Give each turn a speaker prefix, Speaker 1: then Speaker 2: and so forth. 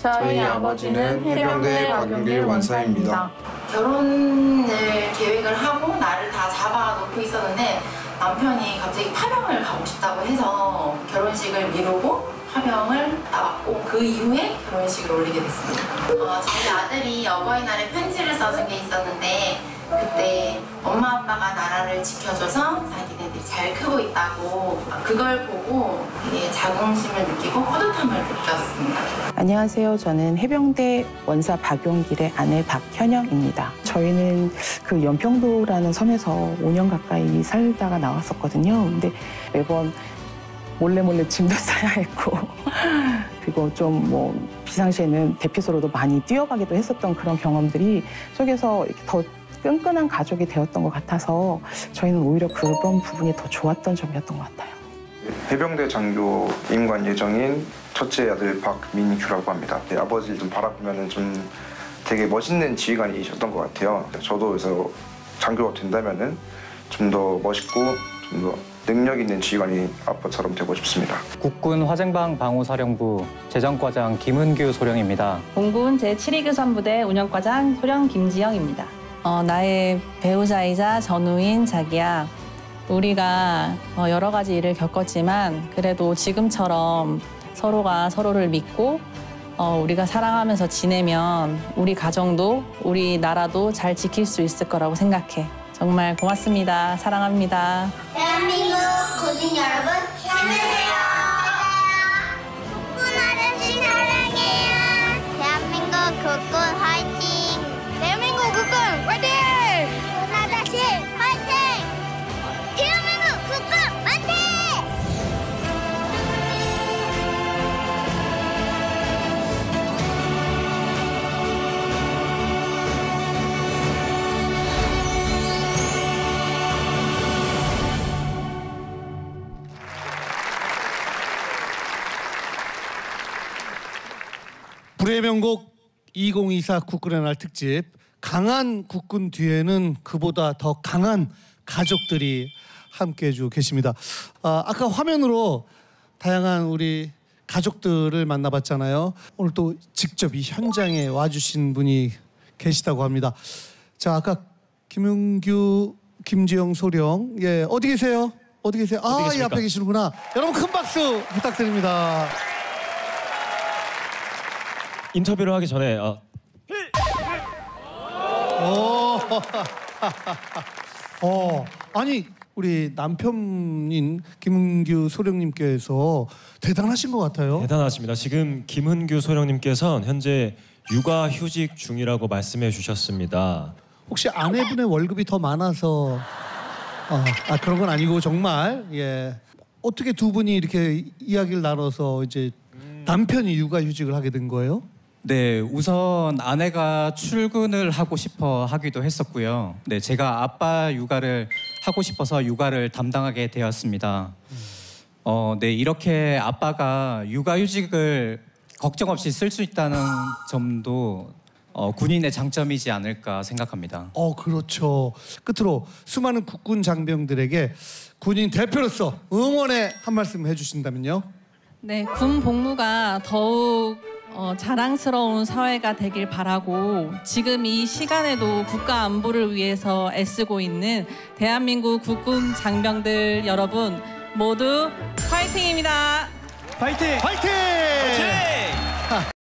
Speaker 1: 저희 아버지는 해병대 박용길 원사입니다.
Speaker 2: 결혼을 계획을 하고 날을 다 잡아놓고 있었는데 남편이 갑자기 파병을 가고 싶다고 해서 결혼식을 미루고 파병을 나왔고 그 이후에 결혼식을 올리게 됐습니다. 저희 아들이 어버이날에 편지를 써준 게 있었는데 그때 엄마 아빠가 나라를 지켜줘서 자기네들이 잘 크고 있다고 그걸 보고 되게 자긍심을 느끼고 뿌듯함을 느꼈습니다.
Speaker 3: 안녕하세요. 저는 해병대 원사 박용길의 아내 박현영입니다. 저희는 그 연평도라는 섬에서 5년 가까이 살다가 나왔었거든요. 근데 매번 몰래 짐도 싸야 했고 그리고 좀 뭐 비상시에는 대피소로도 많이 뛰어가기도 했었던 그런 경험들이 속에서 이렇게 더 끈끈한 가족이 되었던 것 같아서 저희는 오히려 그런 부분이 더 좋았던 점이었던 것 같아요.
Speaker 4: 해병대 장교 임관 예정인 첫째 아들 박민규라고 합니다. 아버지를 좀 바라보면 좀 되게 멋있는 지휘관이셨던 것 같아요. 저도 그래서 장교가 된다면 좀 더 멋있고 좀 더 능력 있는 지휘관이 아빠처럼 되고 싶습니다.
Speaker 5: 국군 화쟁방 방호사령부 재정과장 김은규 소령입니다.
Speaker 6: 공군 제7위교산부대 운영과장 소령 김지영입니다. 나의 배우자이자 전우인 자기야, 우리가 여러 가지 일을 겪었지만 그래도 지금처럼 서로가 서로를 믿고 우리가 사랑하면서 지내면 우리 가정도 우리 나라도 잘 지킬 수 있을 거라고 생각해. 정말 고맙습니다. 사랑합니다.
Speaker 7: 대한민국 군인 여러분 힘내세요. 국군 아저씨 사랑해요. 대한민국 국군 화이팅. 대한민국 국군 화이팅! 국군 아저씨 화이팅! 대한민국 국군 화이팅!
Speaker 8: 불의 명곡 2024 국군의 날 특집. 강한 국군 뒤에는 그보다 더 강한 가족들이 함께해 주고 계십니다. 아까 화면으로 다양한 우리 가족들을 만나봤잖아요. 오늘 또 직접 이 현장에 와주신 분이 계시다고 합니다. 자, 아까 김은규, 김지영 소령, 예, 어디 계세요? 어디 계세요? 이 앞에 계시는구나. 여러분 큰 박수 부탁드립니다.
Speaker 9: 인터뷰를 하기 전에
Speaker 8: 아니 우리 남편인 김은규 소령님께서 대단하신 것 같아요.
Speaker 9: 대단하십니다. 지금 김은규 소령님께서는 현재 육아휴직 중이라고 말씀해 주셨습니다.
Speaker 8: 혹시 아내분의 월급이 더 많아서 그런 건 아니고 정말 예 어떻게 두 분이 이렇게 이야기를 나눠서 이제 남편이 육아휴직을 하게 된 거예요?
Speaker 10: 네, 우선 아내가 출근을 하고 싶어 하기도 했었고요. 네, 제가 아빠 육아를 하고 싶어서 육아를 담당하게 되었습니다. 네, 이렇게 아빠가 육아휴직을 걱정 없이 쓸 수 있다는 점도 군인의 장점이지 않을까 생각합니다.
Speaker 8: 그렇죠. 끝으로 수많은 국군 장병들에게 군인 대표로서 응원의 한 말씀 해주신다면요?
Speaker 6: 네, 군 복무가 더욱 자랑스러운 사회가 되길 바라고 지금 이 시간에도 국가 안보를 위해서 애쓰고 있는 대한민국 국군 장병들 여러분 모두 파이팅입니다.
Speaker 9: 파이팅!
Speaker 8: 파이팅!
Speaker 9: 파이팅!